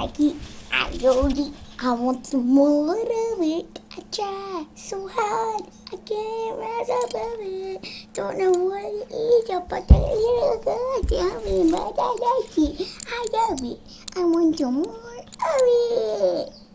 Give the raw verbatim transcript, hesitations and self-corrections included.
like it. I love it. I want some more of it. I try so hard. I can't rise above it. Don't know what it is, but I little girl tell me, but I like it. I love it. I want some more of it.